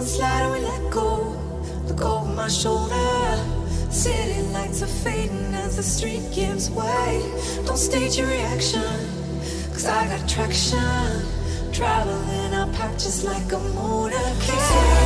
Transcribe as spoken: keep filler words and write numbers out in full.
one slide and we let go. Look over my shoulder. City lights are fading as the street gives way. Don't stage your reaction, cause I got traction. Traveling up path just like a motorcade.